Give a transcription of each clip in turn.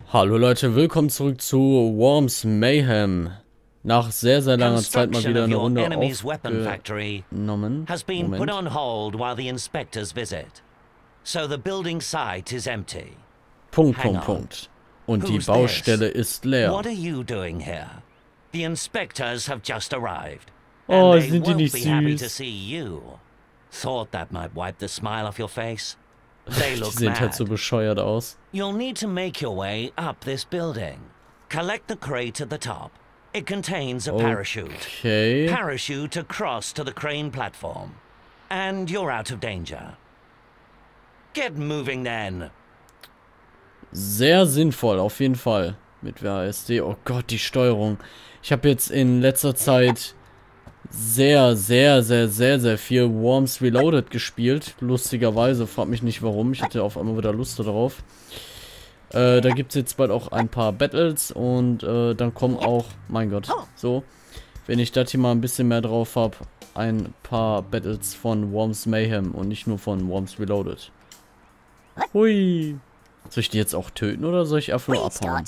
Hallo Leute, willkommen zurück zu Worms Mayhem. Nach sehr, sehr langer Zeit mal wieder eine Runde aufgenommen. Has been put on hold while the inspectors visit. So the building site is empty. Punkt. Und die Baustelle ist leer. What are you doing here? The inspectors have just arrived. Oh, and they sind die won't nicht be happy to süß. see you. Thought that might wipe the smile off your face. They Die look sehen halt mad. so bescheuert aus. You'll need to make your way up this building. Collect the crate at the top. It contains a parachute. Okay. Parachute across to the crane platform. And you're out of danger. Get moving then. Sehr sinnvoll, auf jeden Fall. Mit WASD. Oh Gott, die Steuerung. Ich habe jetzt in letzter Zeit sehr viel Worms Reloaded gespielt. Lustigerweise, frag mich nicht warum. Ich hatte auf einmal wieder Lust darauf. Da gibt es jetzt bald auch ein paar Battles und dann kommen auch, mein Gott, so, wenn ich das hier mal ein bisschen mehr drauf habe, ein paar Battles von Worms Mayhem und nicht nur von Worms Reloaded. Hui. Soll ich die jetzt auch töten oder soll ich einfach nur abhauen?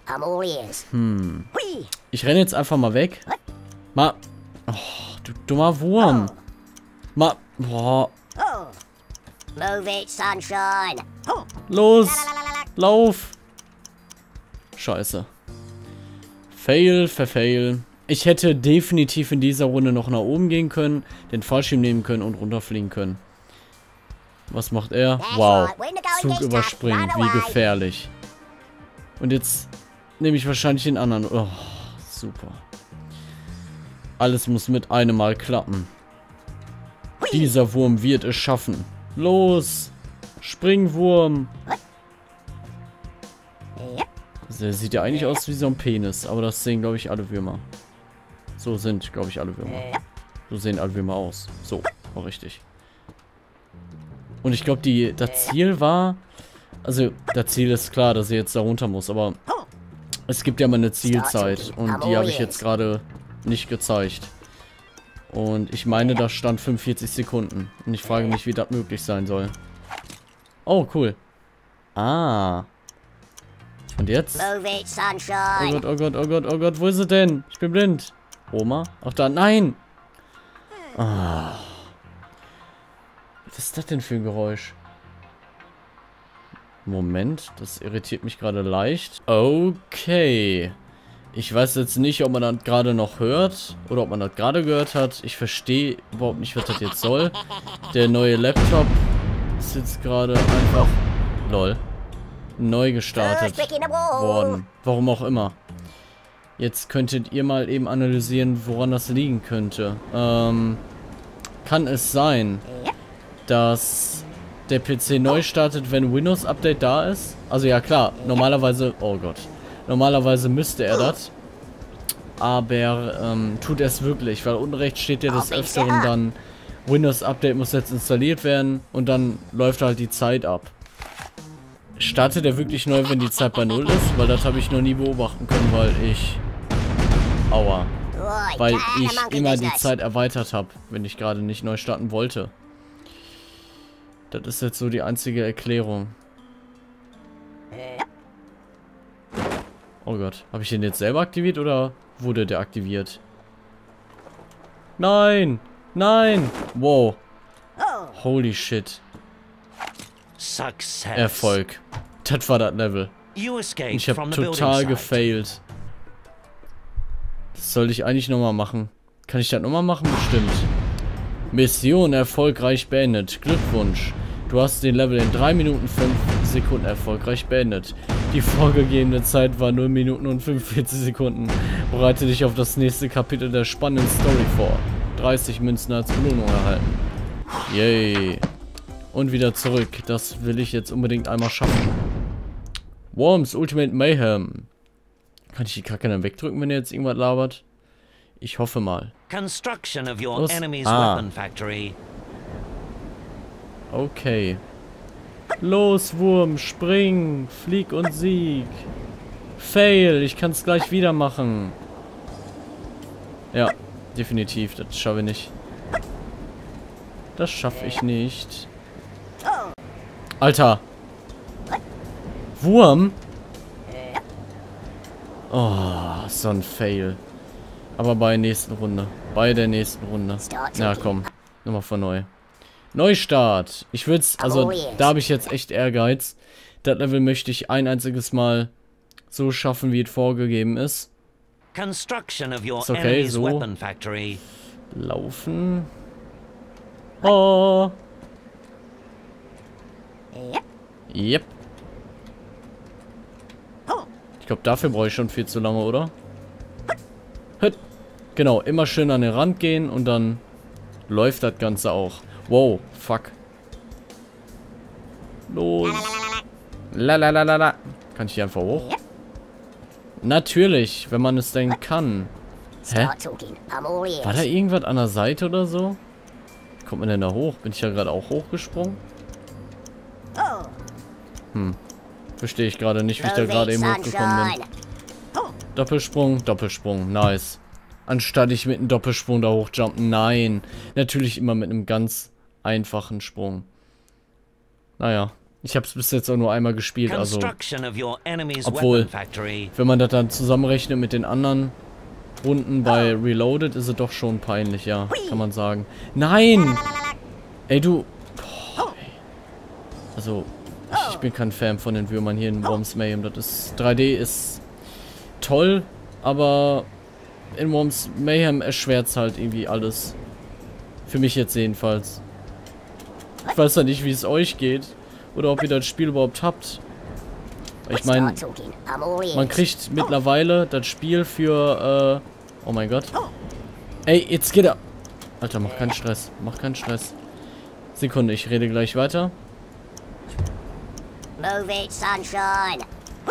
Ich renne jetzt einfach mal weg. Mal. Oh, du dummer Wurm. Mal. Boah. Move it, sunshine. Los. Lauf. Scheiße. Verfail. Ich hätte definitiv in dieser Runde noch nach oben gehen können, den Fallschirm nehmen können und runterfliegen können. Was macht er? Wow. Zug überspringen. Wie gefährlich. Und jetzt nehme ich wahrscheinlich den anderen. Oh, super. Alles muss mit einem Mal klappen. Dieser Wurm wird es schaffen. Los. Springwurm. Der sieht ja eigentlich aus wie so ein Penis. Aber das sehen, glaube ich, alle Würmer. So sind, glaube ich, alle Würmer. So sehen alle Würmer aus. So, auch richtig. Und ich glaube, das Ziel war... Also, das Ziel ist klar, dass sie jetzt da runter muss. Aber es gibt ja mal eine Zielzeit. Und die habe ich jetzt gerade nicht gezeigt. Und ich meine, da stand 45 Sekunden. Und ich frage mich, wie das möglich sein soll. Oh, cool. Ah. Und jetzt? Oh Gott, wo ist sie denn? Ich bin blind. Oma? Ach da, nein! Ah. Was ist das denn für ein Geräusch? Moment, das irritiert mich gerade leicht. Okay. Ich weiß jetzt nicht, ob man das gerade noch hört oder ob man das gerade gehört hat. Ich verstehe überhaupt nicht, was das jetzt soll. Der neue Laptop ist jetzt gerade einfach... Lol. Neu gestartet worden. Warum auch immer. Jetzt könntet ihr mal eben analysieren, woran das liegen könnte. Kann es sein, dass der PC neu startet, wenn Windows Update da ist? Also ja klar, normalerweise... Oh Gott. Normalerweise müsste er das. Aber tut er es wirklich, weil unten rechts steht ja des Öfteren dann, Windows Update muss jetzt installiert werden und dann läuft halt die Zeit ab. Startet er wirklich neu, wenn die Zeit bei 0 ist? Weil das habe ich noch nie beobachten können, weil ich... Aua. Weil ich immer die Zeit erweitert habe, wenn ich gerade nicht neu starten wollte. Das ist jetzt so die einzige Erklärung. Oh Gott, habe ich den jetzt selber aktiviert oder wurde der aktiviert? Nein! Nein! Wow. Holy shit. Erfolg. Das war das Level. Ich habe total gefailt. Das sollte ich eigentlich nochmal machen. Kann ich das nochmal machen? Bestimmt. Mission erfolgreich beendet. Glückwunsch. Du hast den Level in 3 Minuten 5 Sekunden erfolgreich beendet. Die vorgegebene Zeit war 0 Minuten und 45 Sekunden. Bereite dich auf das nächste Kapitel der spannenden Story vor. 30 Münzen als Belohnung erhalten. Yay. Und wieder zurück. Das will ich jetzt unbedingt einmal schaffen. Worms Ultimate Mayhem. Kann ich die Kacke dann wegdrücken, wenn er jetzt irgendwas labert? Ich hoffe mal. Construction of your enemy's weapon factory. Okay. Los, Wurm, spring, flieg und sieg. Fail, ich kann es gleich wieder machen. Ja, definitiv, das schaffe ich nicht. Das schaffe ich nicht. Alter. Wurm? Oh, so ein Fail. Aber bei der nächsten Runde. Bei der nächsten Runde. Na komm, nochmal von neu. Neustart. Ich würde es, also da habe ich jetzt echt Ehrgeiz. Das Level möchte ich ein einziges Mal so schaffen, wie es vorgegeben ist. Construction of your Ist okay, enemy's so. weapon factory. Laufen. Oh. Yep. Ich glaube, dafür brauche ich schon viel zu lange, oder? Hüt. Genau, immer schön an den Rand gehen und dann läuft das Ganze auch. Wow, fuck. Los. Lalalala. Kann ich hier einfach hoch? Natürlich, wenn man es denn kann. Hä? War da irgendwas an der Seite oder so? Wie kommt man denn da hoch? Bin ich ja gerade auch hochgesprungen? Verstehe ich gerade nicht, wie ich da gerade eben hochgekommen bin. Doppelsprung, Doppelsprung. Nice. Anstatt ich mit einem Doppelsprung da hochjumpen. Nein. Natürlich immer mit einem ganz einfachen Sprung. Naja. Ich habe es bis jetzt auch nur einmal gespielt, also... Obwohl, wenn man das dann zusammenrechnet mit den anderen Runden bei Reloaded, ist es doch schon peinlich, ja. Kann man sagen. Nein! Ey, du... Boah, ey. Also, ich bin kein Fan von den Würmern hier in Worms Mayhem. Das ist... 3D ist toll, aber in Worms Mayhem erschwert es halt irgendwie alles. Für mich jetzt jedenfalls. Ich weiß ja nicht, wie es euch geht. Oder ob ihr das Spiel überhaupt habt. Ich meine, man kriegt mittlerweile das Spiel für, oh mein Gott. Ey, jetzt geht er. Alter, mach keinen Stress. Mach keinen Stress. Sekunde, ich rede gleich weiter. Move it, Sunshine.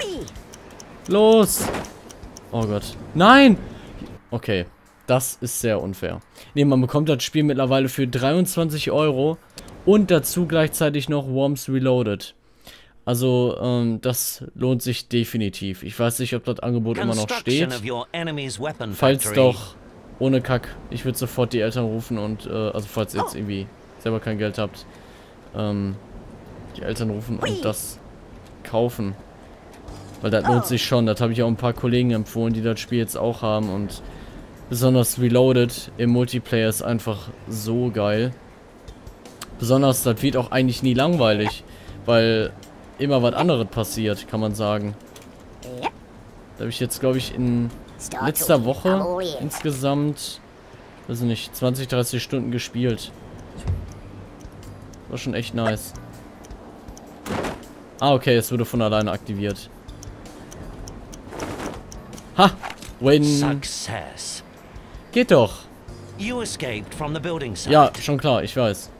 Los! Oh Gott. Nein! Okay, das ist sehr unfair. Ne, man bekommt das Spiel mittlerweile für 23 € und dazu gleichzeitig noch Worms Reloaded. Also, das lohnt sich definitiv. Ich weiß nicht, ob das Angebot immer noch steht. Falls doch, ohne Kack, ich würde sofort die Eltern rufen und, also falls ihr jetzt irgendwie selber kein Geld habt, die Eltern rufen und das kaufen. Weil das lohnt sich schon. Das habe ich auch ein paar Kollegen empfohlen, die das Spiel jetzt auch haben. Und besonders Reloaded im Multiplayer ist einfach so geil. Besonders, das wird auch eigentlich nie langweilig. Weil immer was anderes passiert, kann man sagen. Da habe ich jetzt, glaube ich, in letzter Woche insgesamt, weiß nicht, 20, 30 Stunden gespielt. War schon echt nice. Ah, okay, es wurde von alleine aktiviert. Ha! Win! Success. Geht doch! You escaped from the building site. Ja, schon klar, ich weiß.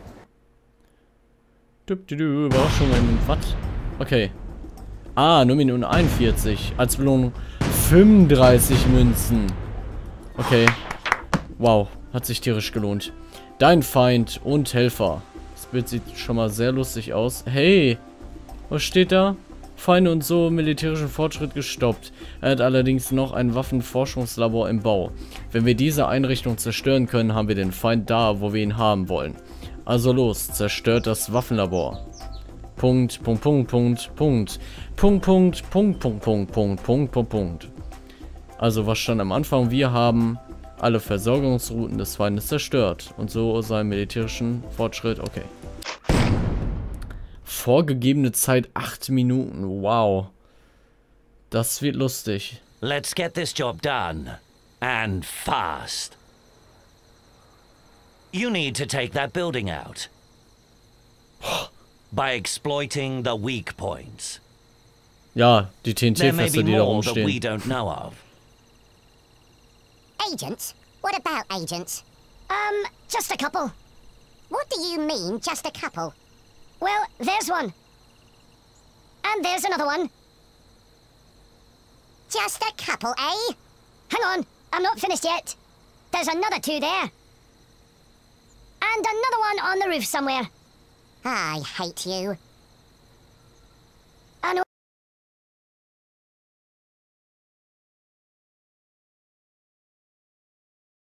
Überraschung in was? Okay. Ah, nur Minuten 41. Als Belohnung 35 Münzen. Okay. Wow, hat sich tierisch gelohnt. Dein Feind und Helfer. Das Bild sieht schon mal sehr lustig aus. Hey! Was steht da? Feinde und so militärischen Fortschritt gestoppt. Er hat allerdings noch ein Waffenforschungslabor im Bau. Wenn wir diese Einrichtung zerstören können, haben wir den Feind da, wo wir ihn haben wollen. Also los, zerstört das Waffenlabor. Punkt, Punkt, Punkt, Punkt, Punkt. Punkt, Punkt, Punkt, Punkt, Punkt, Punkt, Punkt, Punkt, Punkt. Also was stand am Anfang? Wir haben alle Versorgungsrouten des Feindes zerstört. Und so seinen militärischen Fortschritt, okay. Vorgegebene Zeit 8 Minuten. Wow. Das wird lustig. Let's get this job done. And fast. You need to take that building out. By exploiting the weak points. Ja, die There may TNT-Fässer, be die da more that we rumstehen. don't know of. Agents? What about agents? Just a couple. What do you mean, just a couple? Well, there's one. And there's another one. Just a couple, eh? Hang on, I'm not finished yet. There's another two there. And another one on the roof somewhere. I hate you.